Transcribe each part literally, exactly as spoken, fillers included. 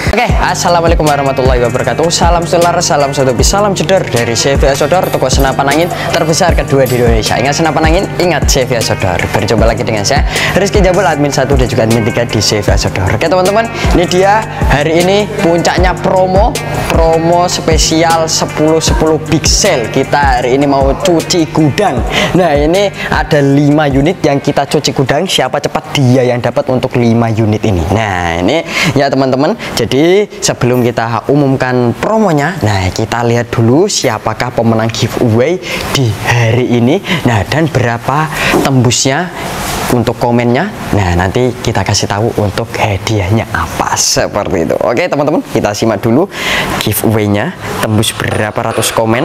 Oke, assalamualaikum warahmatullahi wabarakatuh. Salam selar, salam satu bis, salam jedor dari C V A Sodor, toko senapan angin terbesar kedua di Indonesia. Ingat senapan angin, ingat C V A Sodor. Berjumpa lagi dengan saya Rizky Jabul, admin satu dan juga admin tiga di C V A Sodor. Oke teman-teman, ini dia hari ini puncaknya promo promo spesial sepuluh sepuluh big sale. Kita hari ini mau cuci gudang. Nah, ini ada lima unit yang kita cuci gudang. Siapa cepat dia yang dapat untuk lima unit ini. Nah, ini ya teman-teman. Jadi sebelum kita umumkan promonya, nah kita lihat dulu siapakah pemenang giveaway di hari ini. Nah, dan berapa tembusnya untuk komennya. Nah, nanti kita kasih tahu untuk hadiahnya apa, seperti itu. Oke teman-teman, kita simak dulu giveaway-nya, tembus berapa ratus komen.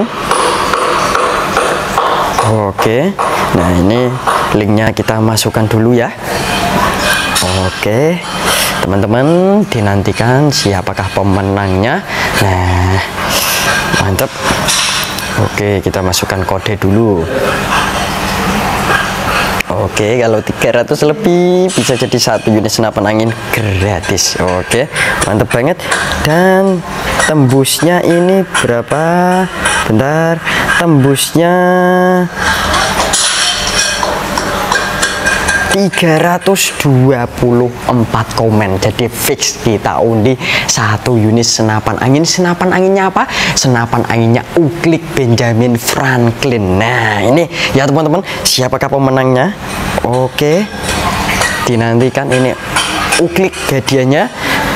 Oke, nah ini linknya kita masukkan dulu ya. Oke teman-teman, dinantikan siapakah pemenangnya. Nah, mantap. Oke, kita masukkan kode dulu. Oke, kalau tiga ratus lebih bisa jadi satu unit senapan angin gratis. Oke, mantap banget. Dan tembusnya ini berapa? Bentar, tembusnya tiga ratus dua puluh empat komen. Jadi fix kita undi satu unit senapan angin. Senapan anginnya apa? Senapan anginnya Uklik Benjamin Franklin. Nah, ini ya teman-teman, siapakah pemenangnya? Oke, dinantikan. Ini Uklik hadiahnya.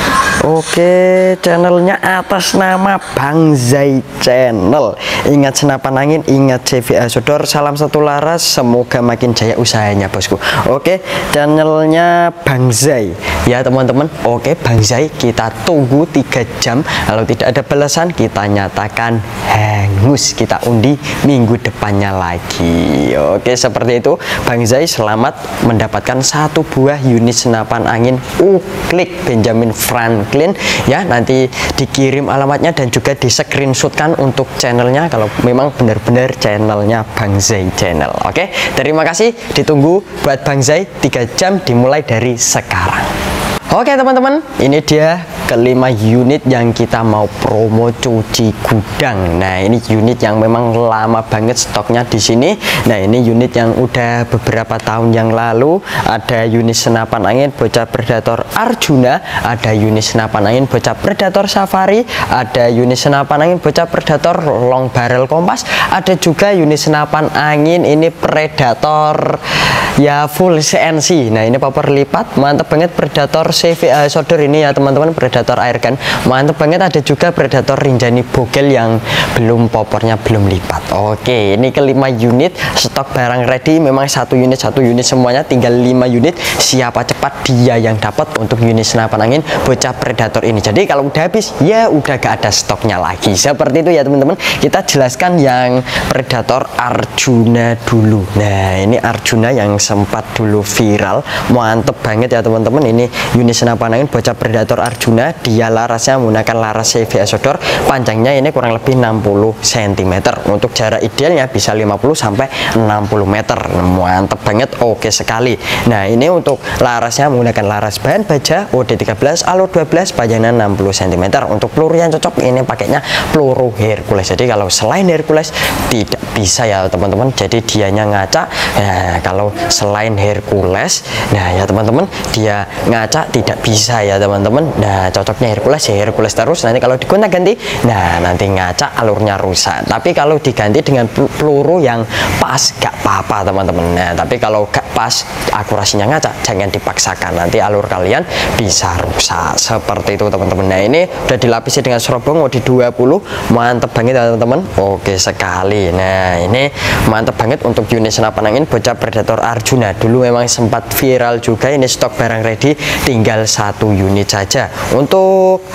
Oke, channelnya atas nama Bang Zai Channel. Ingat senapan angin, ingat C V A Sodor. Salam satu laras, semoga makin jaya usahanya bosku. Oke, channelnya Bang Zai ya teman-teman. Oke Bang Zai, kita tunggu tiga jam. Kalau tidak ada balasan, kita nyatakan hangus. Kita undi minggu depannya lagi. Oke, seperti itu Bang Zai, selamat mendapatkan satu buah unit senapan angin Uklik Benjamin Franklin. Ya, nanti dikirim alamatnya dan juga di screenshotkan untuk channelnya kalau memang benar-benar channelnya Bang Zai Channel. Oke, terima kasih, ditunggu buat Bang Zai tiga jam dimulai dari sekarang. Oke teman-teman, ini dia kelima unit yang kita mau promo cuci gudang. Nah, ini unit yang memang lama banget stoknya di sini. Nah, ini unit yang udah beberapa tahun yang lalu. Ada unit senapan angin bocah predator Arjuna, ada unit senapan angin bocah predator Safari, ada unit senapan angin bocah predator long barrel kompas, ada juga unit senapan angin ini predator ya full C N C. Nah, ini popor lipat, mantap banget. Predator C V A Sodor ini ya teman-teman, predator airgun mantap banget. Ada juga predator Rinjani Bogel yang belum popornya belum lipat. Oke, ini kelima unit stok barang ready. Memang satu unit satu unit semuanya, tinggal lima unit. Siapa cepat dia yang dapat untuk unit senapan angin bocah predator ini. Jadi kalau udah habis ya udah gak ada stoknya lagi, seperti itu ya teman-teman. Kita jelaskan yang predator Arjuna dulu. Nah, ini Arjuna yang sempat dulu viral, mantep banget ya teman-teman. Ini unit senapan angin bocah predator Arjuna. Dia larasnya menggunakan laras C V A Sodor, panjangnya ini kurang lebih enam puluh sentimeter. Untuk jarak idealnya bisa lima puluh sampai enam puluh meter, mantep banget. Oke sekali. Nah, ini untuk larasnya menggunakan laras bahan baja O D tiga belas alur dua belas, panjangnya enam puluh sentimeter. Untuk peluru yang cocok ini pakainya peluru Hercules. Jadi kalau selain Hercules tidak bisa ya teman-teman, jadi dianya ngaca. Nah, kalau selain Hercules, nah ya teman-teman, dia ngaca tidak bisa ya teman-teman. Nah, cocoknya Hercules ya Hercules terus. Nanti kalau digonta ganti, nah nanti ngaca alurnya rusak. Tapi kalau diganti dengan peluru yang pas gak apa-apa teman-teman. Nah, tapi kalau gak pas akurasinya ngaca, jangan dipaksakan, nanti alur kalian bisa rusak, seperti itu teman-teman. Nah, ini udah dilapisi dengan serobong O D dua puluh, mantep banget ya teman-teman. Oke sekali. Nah, ini mantep banget untuk unit senapan angin bocah predator Arjuna. Dulu memang sempat viral juga. Ini stok barang ready, tinggal satu unit saja. Untuk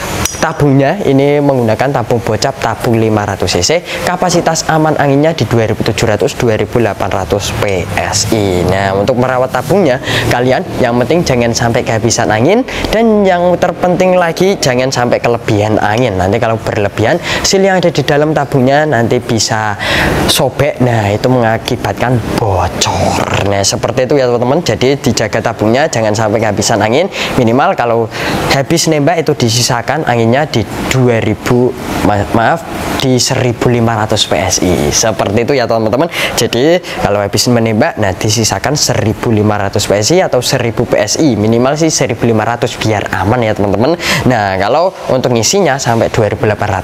tabungnya ini menggunakan tabung bocap tabung lima ratus cc, kapasitas aman anginnya di dua ribu tujuh ratus sampai dua ribu delapan ratus P S I. Nah, untuk merawat tabungnya kalian yang penting jangan sampai kehabisan angin, dan yang terpenting lagi jangan sampai kelebihan angin. Nanti kalau berlebihan, seal yang ada di dalam tabungnya nanti bisa sobek. Nah, itu mengakibatkan bocor. Nah, seperti itu ya teman-teman. Jadi dijaga tabungnya jangan sampai kehabisan angin. Minimal kalau habis nembak itu disisakan anginnya di dua ribu ma maaf di seribu lima ratus P S I. Seperti itu ya teman-teman. Jadi kalau habis menembak, nah disisakan seribu lima ratus P S I atau seribu P S I, minimal sih seribu lima ratus biar aman ya teman-teman. Nah, kalau untuk ngisinya sampai dua ribu delapan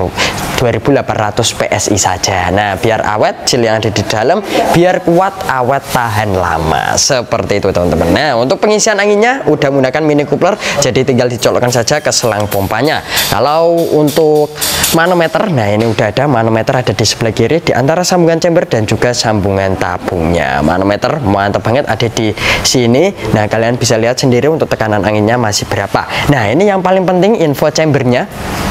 ratus P S I saja. Nah, biar awet seal yang ada di dalam, biar kuat, awet, tahan lama. Seperti itu teman-teman. Nah, untuk pengisian anginnya udah menggunakan mini coupler, jadi tinggal dicolokkan saja ke selang pompanya. Kalau untuk manometer, nah ini udah ada manometer, ada di sebelah kiri di antara sambungan chamber dan juga sambungan tabungnya. Manometer mantap banget ada di sini. Nah, kalian bisa lihat sendiri untuk tekanan anginnya masih berapa. Nah, ini yang paling penting info chambernya,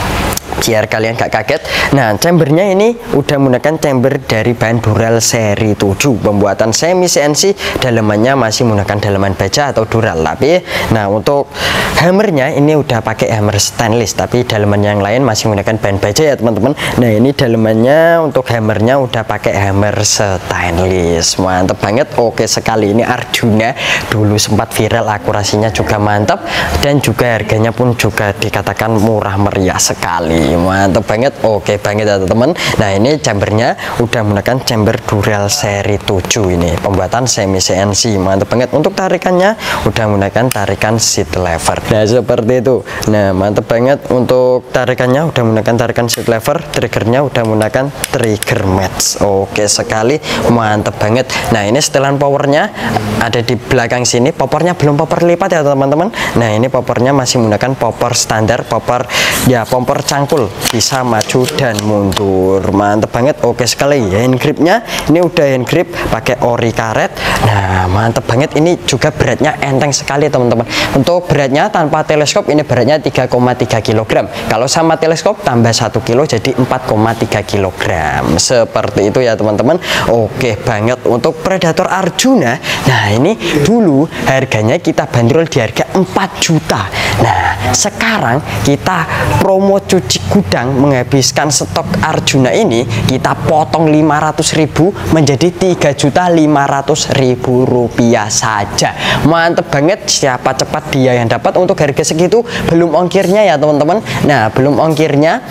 biar kalian gak kaget. Nah, chambernya ini udah menggunakan chamber dari bahan Dural seri tujuh, pembuatan semi C N C, dalamannya masih menggunakan dalaman baja atau Dural. Tapi nah, untuk hammernya ini udah pakai hammer stainless, tapi dalaman yang lain masih menggunakan bahan baja ya teman-teman. Nah, ini dalamannya untuk hammernya udah pakai hammer stainless. Mantap banget, oke sekali. Ini Arjuna dulu sempat viral, akurasinya juga mantap, dan juga harganya pun juga dikatakan murah meriah sekali. Mantap banget, oke banget ya teman-teman. Nah, ini chambernya udah menggunakan chamber Dural seri tujuh, ini pembuatan semi C N C. Mantap banget. Untuk tarikannya udah menggunakan tarikan seat lever. Nah, seperti itu. Nah, mantap banget. Untuk tarikannya udah menggunakan tarikan seat lever, triggernya udah menggunakan trigger match. Oke sekali, mantap banget. Nah, ini setelan powernya ada di belakang sini. Popornya belum popor lipat ya teman-teman. Nah, ini popornya masih menggunakan popor standar, popor ya popor cangkul, bisa maju dan mundur. Mantap banget, oke sekali. Hand gripnya ini udah hand grip pakai ori karet. Nah, mantap banget. Ini juga beratnya enteng sekali teman-teman. Untuk beratnya tanpa teleskop ini beratnya tiga koma tiga kilogram. Kalau sama teleskop tambah satu kilo jadi empat koma tiga kilogram. Seperti itu ya teman-teman. Oke banget. Untuk Predator Arjuna, nah ini dulu harganya kita bandrol di harga empat juta. Nah, sekarang kita promo cuci gudang menghabiskan stok Arjuna ini, kita potong lima ratus ribu menjadi tiga juta lima ratus ribu rupiah saja. Mantep banget, siapa cepat dia yang dapat. Untuk harga segitu belum ongkirnya ya teman-teman. Nah, belum ongkirnya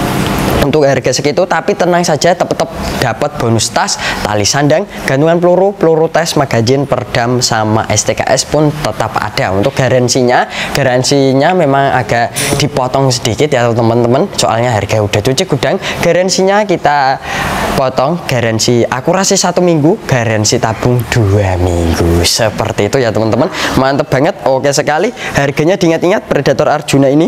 untuk harga segitu, tapi tenang saja, tetap dapat bonus tas, tali sandang, gantungan peluru, peluru tes, magazin, perdam, sama S T K S pun tetap ada. Untuk garansinya, garansinya memang agak dipotong sedikit ya teman-teman, soalnya harga udah cuci gudang. Garansinya kita potong, garansi akurasi satu minggu, garansi tabung dua minggu. Seperti itu ya teman-teman. Mantep banget, oke sekali. Harganya diingat-ingat, Predator Arjuna ini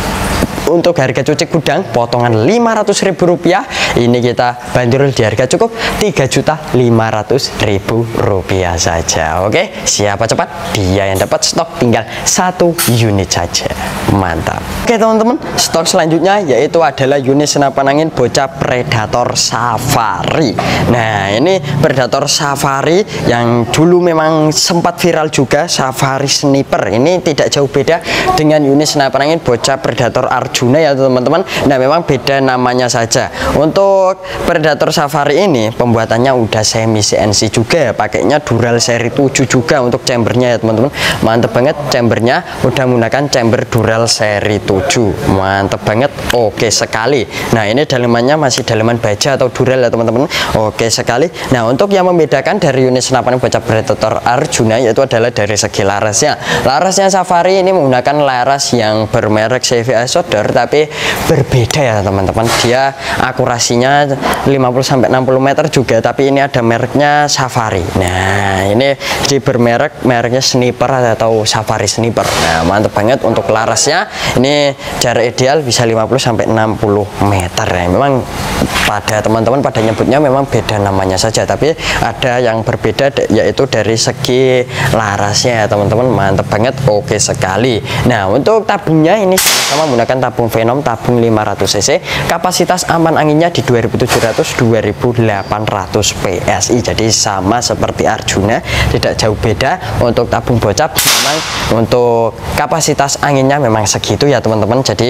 untuk harga cuci gudang potongan lima ratus ribu rupiah, ini kita bandrol di harga cukup tiga juta lima ratus ribu rupiah saja. Oke, siapa cepat dia yang dapat. Stok tinggal satu unit saja. Mantap. Oke teman-teman, stok selanjutnya yaitu adalah unit senapan angin bocap Predator Safari. Nah, ini Predator Safari yang dulu memang sempat viral juga, Safari Sniper. Ini tidak jauh beda dengan unit senapan angin bocap Predator Arjuna ya teman-teman. Nah, memang beda namanya saja. Untuk Predator Safari ini pembuatannya udah semi C N C juga, pakainya Dural seri tujuh juga untuk chambernya ya teman-teman. Mantep banget, chambernya udah menggunakan chamber Dural seri tujuh. Mantep banget, oke sekali. Nah, ini dalamannya masih dalaman baja atau Dural ya teman-teman. Oke sekali. Nah, untuk yang membedakan dari unit senapan bocap Predator Arjuna yaitu adalah dari segi larasnya. Larasnya Safari ini menggunakan laras yang bermerek C V A Solder, tapi berbeda ya teman-teman. Dia akurasinya lima puluh sampai enam puluh meter juga, tapi ini ada mereknya Safari. Nah, ini di bermerek mereknya Sniper atau Safari Sniper. Nah, mantap banget. Untuk larasnya ini jarak ideal bisa lima puluh sampai enam puluh meter ya. Memang pada teman-teman pada nyebutnya memang beda namanya saja, tapi ada yang berbeda yaitu dari segi larasnya ya teman-teman. Mantap banget, oke sekali. Nah, untuk tabungnya ini sama menggunakan tabung Venom tabung lima ratus cc, kapasitas aman anginnya di dua ribu tujuh ratus dua ribu delapan ratus P S I. Jadi sama seperti Arjuna, tidak jauh beda. Untuk tabung bocap memang untuk kapasitas anginnya memang segitu ya teman-teman. Jadi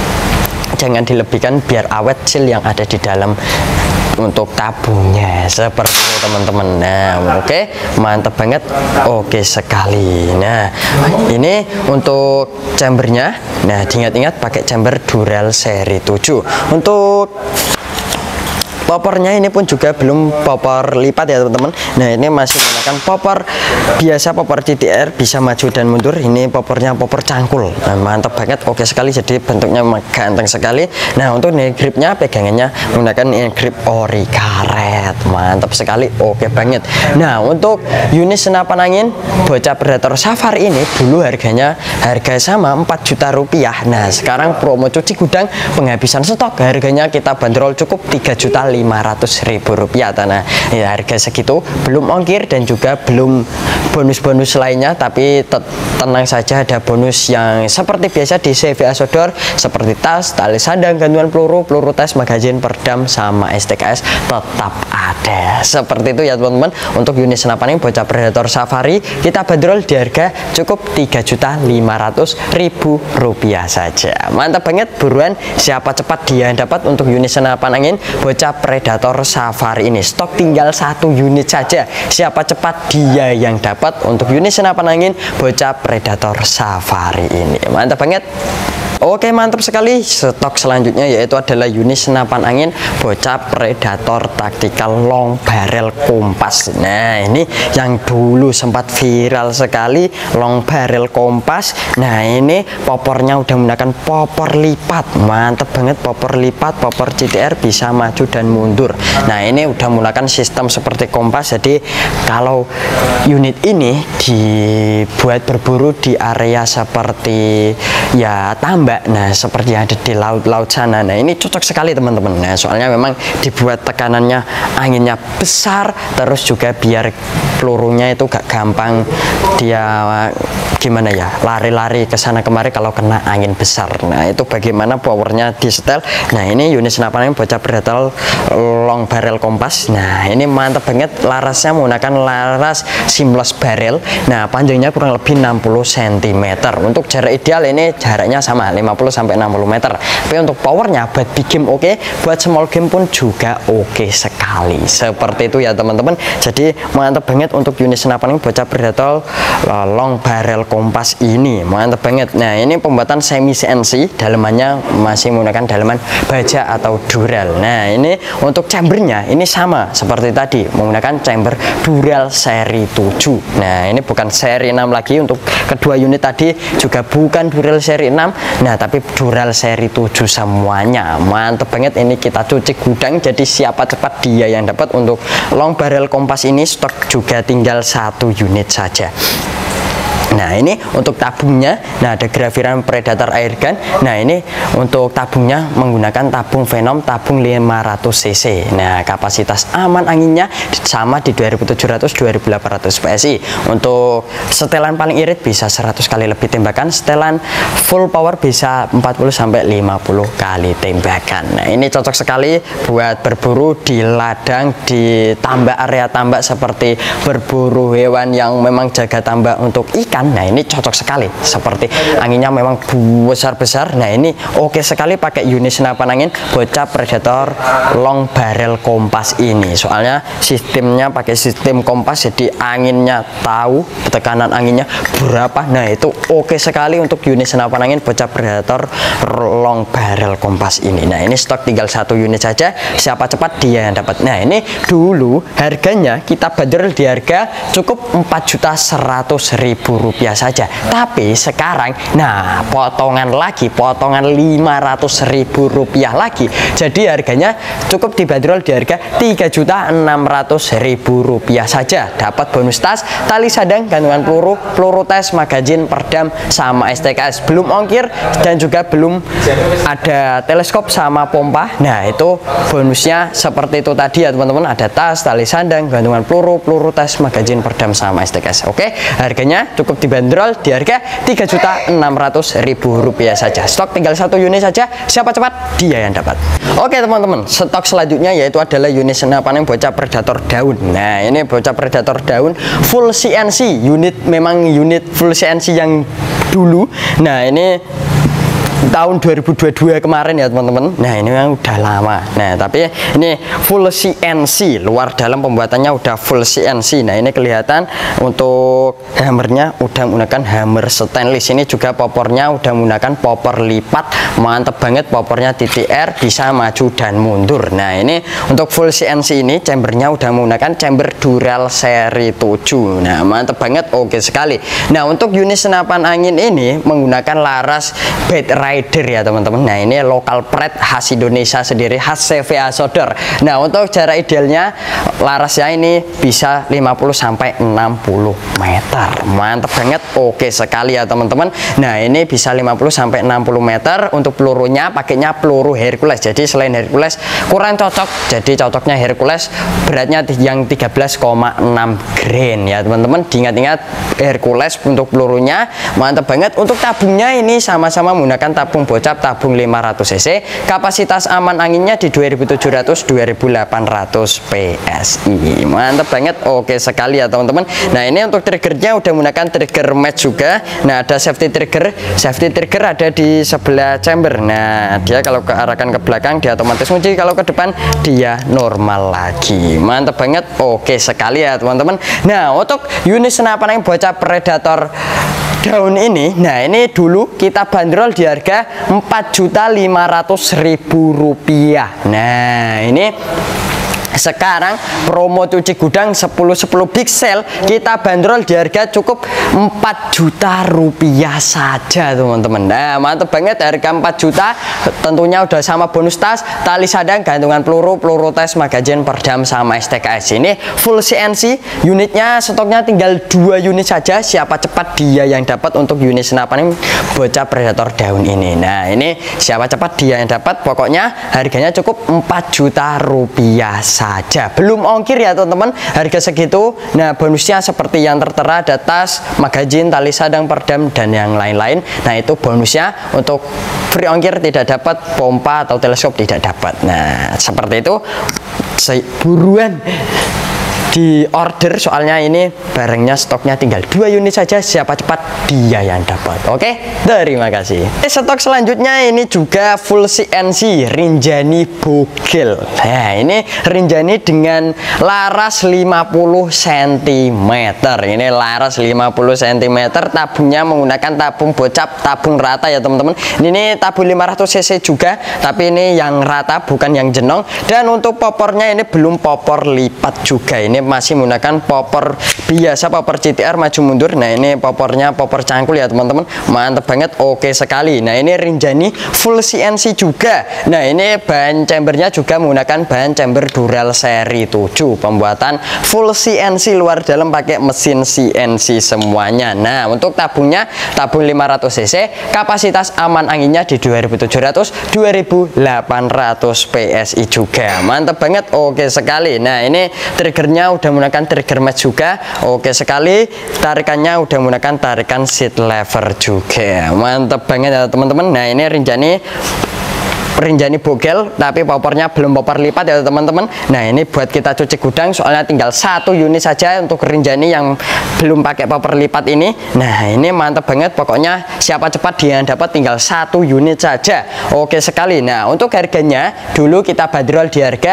jangan dilebihkan biar awet seal yang ada di dalam untuk tabungnya seperti itu teman-teman. Nah, oke, okay. Mantap banget, oke okay sekali. Nah, ini untuk chambernya. Nah, diingat-ingat pakai chamber Dural seri tujuh. Untuk poppernya ini pun juga belum popper lipat ya teman-teman. Nah, ini masih menggunakan popper biasa, popper C T R, bisa maju dan mundur. Ini poppernya popper cangkul. Nah, mantap banget, oke sekali. Jadi bentuknya ganteng sekali. Nah, untuk nail gripnya, pegangannya menggunakan nail grip ori karet. Mantap sekali, oke banget. Nah, untuk unit senapan angin bocah Predator Safari ini dulu harganya harga sama empat juta rupiah. Nah, sekarang promo cuci gudang penghabisan stok, harganya kita bandrol cukup tiga juta lima ratus ribu rupiah. Tanah ya, harga segitu belum ongkir dan juga belum bonus-bonus lainnya, tapi tenang saja, ada bonus yang seperti biasa di C V A Sodor seperti tas, tali sandang, gantungan peluru, peluru tes, magazin, perdam, sama S T K S tetap ada. Seperti itu ya teman-teman. Untuk unit senapan ini bocah Predator Safari kita bandrol di harga cukup tiga juta lima ratus ribu rupiah saja. Mantap banget, buruan siapa cepat dia yang dapat untuk unit senapan angin bocah Predator Safari ini. Stok tinggal satu unit saja, siapa cepat dia yang dapat untuk unit senapan angin bocah Predator Safari ini. Mantap banget. Oke, mantap sekali. Stok selanjutnya yaitu adalah unit senapan angin bocah Predator Tactical Long Barrel Kompas. Nah, ini yang dulu sempat viral sekali, Long Barrel Kompas. Nah, ini poppernya udah menggunakan popper lipat. Mantap banget, popper lipat, popper C T R, bisa maju dan mundur. Nah, ini udah menggunakan sistem seperti kompas. Jadi kalau unit ini dibuat berburu di area seperti ya tambak, nah seperti yang ada di laut-laut sana, nah ini cocok sekali teman-teman. Nah, soalnya memang dibuat tekanannya anginnya besar, terus juga biar pelurunya itu gak gampang dia gimana ya, lari-lari ke sana kemari kalau kena angin besar. Nah, itu bagaimana powernya di setel. Nah, ini unit senapan angin bocah Predator Long Barrel Kompas. Nah, ini mantap banget, larasnya menggunakan laras seamless barrel. Nah, panjangnya kurang lebih enam puluh sentimeter. Untuk jarak ideal ini jaraknya sama lima puluh sampai enam puluh meter. Tapi untuk powernya buat big game oke, okay, buat small game pun juga oke okay sekali. Seperti itu ya teman-teman. Jadi mantap banget untuk unit senapan angin bocah Predator Long Barrel Kompas ini. Mantap banget. Nah, ini pembuatan semi C N C, dalemannya masih menggunakan daleman baja atau dural. Nah, ini untuk chambernya ini sama seperti tadi, menggunakan chamber Dural seri tujuh. Nah, ini bukan seri enam lagi. Untuk kedua unit tadi juga bukan Dural seri enam, nah tapi Dural seri tujuh semuanya. Mantap banget, ini kita cuci gudang, jadi siapa cepat dia yang dapat. Untuk Long Barrel Kompas ini stok juga tinggal satu unit saja. Nah, ini untuk tabungnya. Nah, ada grafiran Predator Airgun. Nah, ini untuk tabungnya menggunakan tabung Venom tabung lima ratus cc. Nah, kapasitas aman anginnya sama di dua ribu tujuh ratus dua ribu delapan ratus P S I. Untuk setelan paling irit bisa seratus kali lebih tembakan, setelan full power bisa empat puluh sampai lima puluh kali tembakan. Nah, ini cocok sekali buat berburu di ladang, di tambak, area tambak, seperti berburu hewan yang memang jaga tambak untuk ikan. Nah, ini cocok sekali, seperti anginnya memang besar-besar. Nah, ini oke sekali pakai unit senapan angin bocah Predator Long Barrel Kompas ini. Soalnya sistemnya pakai sistem kompas, jadi anginnya tahu tekanan anginnya berapa. Nah, itu oke sekali untuk unit senapan angin bocah Predator Long Barrel Kompas ini. Nah, ini stok tinggal satu unit saja, siapa cepat dia yang dapat. Nah, ini dulu harganya kita bandrol di harga cukup empat juta seratus ribu rupiah saja, tapi sekarang nah potongan lagi, potongan lima ratus ribu rupiah lagi, jadi harganya cukup dibanderol di harga tiga juta enam ratus ribu rupiah saja. Dapat bonus tas, tali sandang, gantungan peluru, peluru tes, magazin, perdam, sama S T K S, belum ongkir dan juga belum ada teleskop sama pompa. Nah, itu bonusnya seperti itu tadi ya teman-teman. Ada tas, tali sandang, gantungan peluru, peluru tes, magazin, perdam, sama S T K S. Oke, harganya cukup untuk dibanderol di harga tiga juta enam ratus ribu rupiah saja. Stok tinggal satu unit saja, siapa cepat dia yang dapat. Oke teman-teman, stok selanjutnya yaitu adalah unit senapan angin bocah predator daun. Nah ini bocah predator daun full C N C unit, memang unit full C N C yang dulu. Nah ini tahun dua ribu dua puluh dua kemarin ya teman-teman. Nah ini memang udah lama. Nah tapi ini full C N C, luar dalam pembuatannya udah full C N C. Nah ini kelihatan untuk hammernya udah menggunakan hammer stainless. Ini juga popornya udah menggunakan popor lipat, mantep banget popornya T T R, bisa maju dan mundur. Nah ini untuk full C N C ini chambernya udah menggunakan chamber Dural seri tujuh. Nah mantep banget, oke sekali. Nah untuk unit senapan angin ini menggunakan laras Bad Rider ya teman-teman. Nah ini lokal pride khas Indonesia sendiri, khas C V A Solder. Nah untuk jarak idealnya larasnya ini bisa lima puluh sampai enam puluh meter, mantap banget, oke sekali ya teman-teman. Nah ini bisa lima puluh sampai enam puluh meter. Untuk pelurunya pakainya peluru Hercules, jadi selain Hercules kurang cocok, jadi cocoknya Hercules beratnya yang tiga belas koma enam grain ya teman-teman. Diingat-ingat Hercules untuk pelurunya, mantap banget. Untuk tabungnya ini sama-sama menggunakan tabung bocap, tabung lima ratus cc, kapasitas aman anginnya di dua ribu tujuh ratus sampai dua ribu delapan ratus P S I, mantap banget, oke sekali ya teman-teman. Nah ini untuk triggernya udah menggunakan trigger match juga. Nah ada safety trigger, safety trigger ada di sebelah chamber. Nah dia kalau kearahkan ke belakang dia otomatis kunci, kalau ke depan dia normal lagi, mantap banget, oke sekali ya teman-teman. Nah untuk unit senapan angin bocah predator daun ini, nah ini dulu kita bandrol di harga empat juta lima ratus ribu rupiah. Nah ini sekarang promo cuci gudang sepuluh sepuluh pixel kita bandrol di harga cukup empat juta rupiah saja teman-teman. Nah mantap banget, harga empat juta tentunya udah sama bonus tas, tali sadang, gantungan peluru, peluru tes, magazin, perdam, sama S T K S. Ini full C N C, unitnya stoknya tinggal dua unit saja, siapa cepat dia yang dapat untuk unit senapan bocah predator daun ini. Nah ini siapa cepat dia yang dapat, pokoknya harganya cukup empat juta rupiah saja. Saja. Belum ongkir ya teman-teman, harga segitu. Nah bonusnya seperti yang tertera, ada tas, magazin, tali sadang, perdam, dan yang lain-lain. Nah itu bonusnya. Untuk free ongkir tidak dapat, pompa atau teleskop tidak dapat. Nah seperti itu, buruan di order, soalnya ini barangnya stoknya tinggal dua unit saja, siapa cepat dia yang dapat. Oke, terima kasih. Stok selanjutnya ini juga full C N C Rinjani Bogel. Nah ini Rinjani dengan laras lima puluh sentimeter. Ini laras lima puluh sentimeter, tabungnya menggunakan tabung bocap, tabung rata ya teman-teman. Ini tabung lima ratus cc juga, tapi ini yang rata bukan yang jenong. Dan untuk popornya ini belum popor lipat juga, ini masih menggunakan popor biasa, popor C T R maju mundur. Nah ini popornya popor cangkul ya teman-teman, mantap banget, oke sekali. Nah ini Rinjani full C N C juga. Nah ini bahan chambernya juga menggunakan bahan chamber Dural seri tujuh, pembuatan full C N C luar dalam pakai mesin C N C semuanya. Nah untuk tabungnya tabung lima ratus cc, kapasitas aman anginnya di dua ribu tujuh ratus sampai dua ribu delapan ratus P S I juga, mantap banget, oke sekali. Nah ini triggernya udah menggunakan trigger match juga, oke sekali. Tarikannya udah menggunakan tarikan seat lever juga, mantap banget ya teman-teman. Nah ini Rinjani Rinjani Bogel, tapi popornya belum popor lipat ya teman-teman. Nah ini buat kita cuci gudang, soalnya tinggal satu unit saja untuk Rinjani yang belum pakai popor lipat ini. Nah ini mantap banget, pokoknya siapa cepat dia yang dapat, tinggal satu unit saja, oke sekali. Nah untuk harganya dulu kita bandrol di harga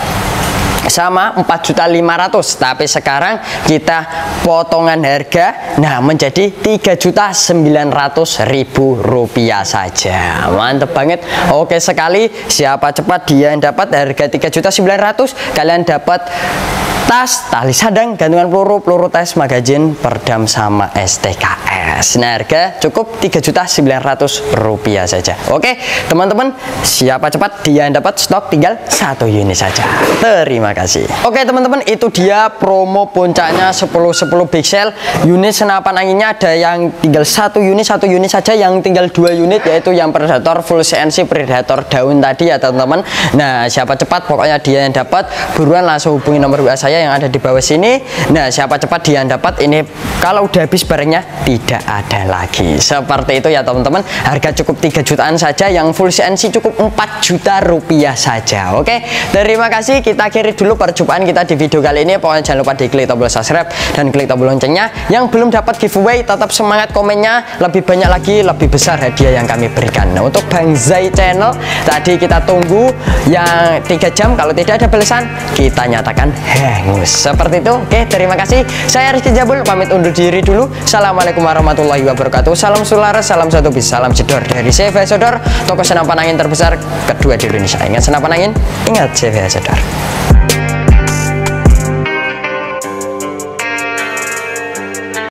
sama empat juta lima ratus ribu, tapi sekarang kita potongan harga nah menjadi tiga juta sembilan ratus ribu rupiah saja, mantep banget, oke sekali. Siapa cepat dia yang dapat, harga tiga juta sembilan ratus ribu kalian dapat tas, tali sadang, gantungan peluru, peluru tes, magazin, perdam, sama S T K S. Nah harga cukup tiga juta sembilan ratus rupiah saja. Oke teman-teman, siapa cepat dia yang dapat, stok tinggal satu unit saja. Terima kasih. Oke teman-teman, itu dia promo puncaknya sepuluh sepuluh pixel. Unit senapan anginnya ada yang tinggal satu unit, satu unit saja, yang tinggal dua unit yaitu yang Predator full C N C Predator daun tadi ya teman-teman. Nah siapa cepat pokoknya dia yang dapat, buruan langsung hubungi nomor W A saya saya yang ada di bawah sini. Nah, siapa cepat dia yang dapat. Ini kalau udah habis barangnya tidak ada lagi. Seperti itu ya teman-teman. Harga cukup tiga jutaan saja, yang full C N C cukup empat juta rupiah saja. Oke, terima kasih. Kita akhiri dulu perjumpaan kita di video kali ini. Pokoknya jangan lupa di klik tombol subscribe dan klik tombol loncengnya. Yang belum dapat giveaway, tetap semangat komennya. Lebih banyak lagi, lebih besar hadiah yang kami berikan. Nah, untuk Bang Zai Channel tadi kita tunggu yang tiga jam. Kalau tidak ada balasan, kita nyatakan hangus. Seperti itu. Oke, terima kasih. Saya Rizky Jabul pamit undur diri dulu. Assalamualaikum warahmatullahi wabarakatuh. Salam sularas, salam satu bis, salam jedor dari C V A Sodor, toko senapan angin terbesar kedua di Indonesia. Ingat senapan angin, ingat C V A Sodor.